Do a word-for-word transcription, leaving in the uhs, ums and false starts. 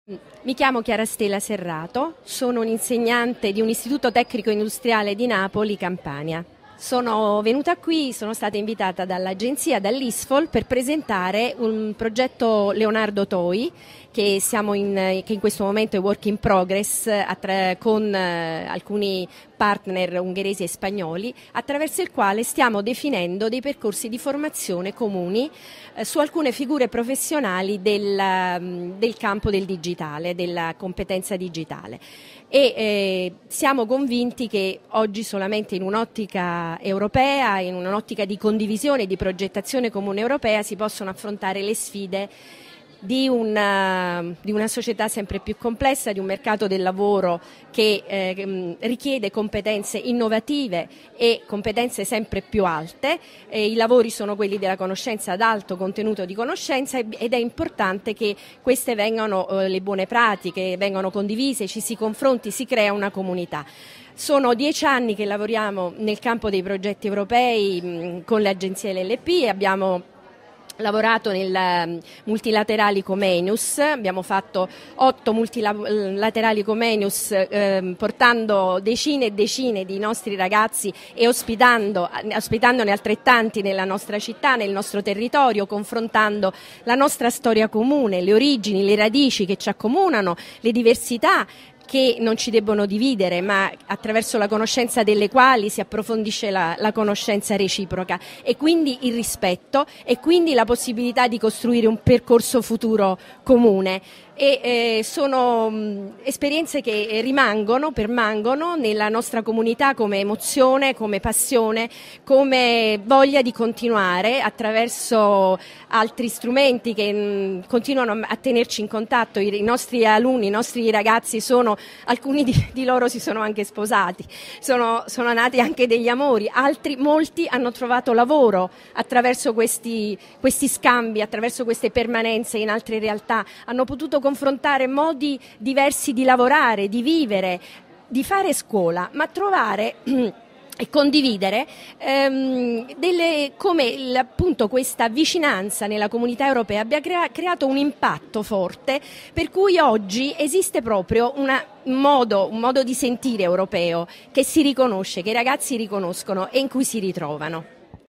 Mi chiamo Chiara Stella Serrato, sono un'insegnante di un istituto tecnico industriale di Napoli, Campania. Sono venuta qui, sono stata invitata dall'agenzia, dall'ISFOL, per presentare un progetto Leonardo Toi, che, siamo in, che in questo momento è work in progress attra- con eh, alcuni partner ungheresi e spagnoli, attraverso il quale stiamo definendo dei percorsi di formazione comuni eh, su alcune figure professionali del, del campo del digitale, della competenza digitale. E eh, siamo convinti che oggi solamente in un'ottica europea, in un'ottica di condivisione e di progettazione comune europea si possono affrontare le sfide di una, di una società sempre più complessa, di un mercato del lavoro che eh, richiede competenze innovative e competenze sempre più alte. Eh, I lavori sono quelli della conoscenza ad alto contenuto di conoscenza ed è importante che queste vengano, eh, le buone pratiche vengano condivise, ci si confronti, si crea una comunità. Sono dieci anni che lavoriamo nel campo dei progetti europei mh, con le agenzie L L P e abbiamo lavorato nel multilaterali Comenius, abbiamo fatto otto multilaterali Comenius eh, portando decine e decine di nostri ragazzi e ospitando, ospitandone altrettanti nella nostra città, nel nostro territorio, confrontando la nostra storia comune, le origini, le radici che ci accomunano, le diversità che non ci debbono dividere, ma attraverso la conoscenza delle quali si approfondisce la, la conoscenza reciproca e quindi il rispetto e quindi la possibilità di costruire un percorso futuro comune. E eh, sono mh, esperienze che rimangono, permangono nella nostra comunità come emozione, come passione, come voglia di continuare attraverso altri strumenti che mh, continuano a tenerci in contatto. I, i nostri alunni, i nostri ragazzi sono, alcuni di, di loro si sono anche sposati, sono, sono nati anche degli amori, altri, molti hanno trovato lavoro attraverso questi, questi scambi, attraverso queste permanenze in altre realtà, hanno potuto confrontare modi diversi di lavorare, di vivere, di fare scuola, ma trovare e condividere ehm, delle, come appunto questa vicinanza nella comunità europea abbia crea, creato un impatto forte, per cui oggi esiste proprio una, un, modo, un modo di sentire europeo che si riconosce, che i ragazzi riconoscono e in cui si ritrovano.